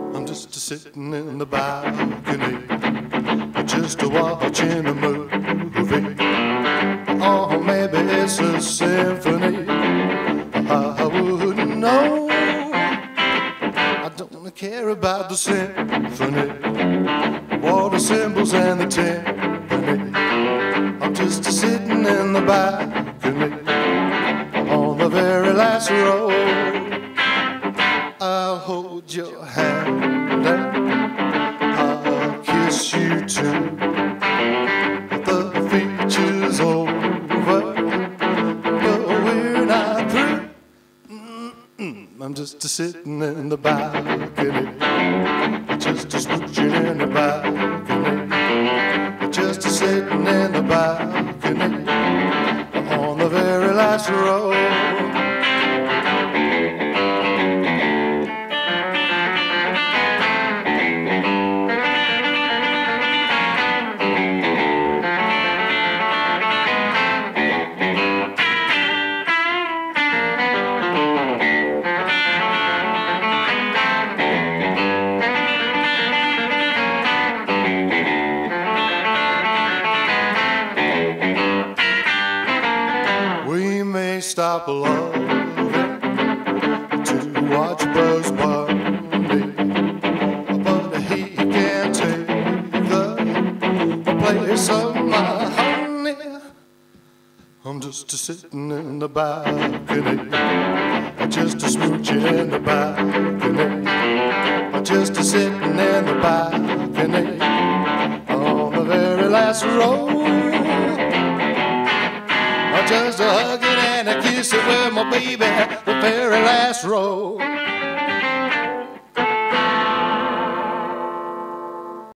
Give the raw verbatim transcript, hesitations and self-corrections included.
I'm just sitting in the balcony, just watching a movie. Oh, maybe it's a symphony. I wouldn't know. I don't care about the symphony or the cymbals and the timpani. I'm just sitting in the balcony on the very last row. I'll hold your hand and I'll kiss you too. The feature's over, but we're not through. Mm-mm. I'm just sitting in the balcony, just smooching in the balcony, just sitting in the balcony on the very last row. Stop loving to watch Buzz Bunny, but he can't take the place of my honey. I'm just sitting in the balcony, just smooching in the balcony, just sitting in the balcony on the very last row. Just a hugging and a kissing with my baby, the very last row.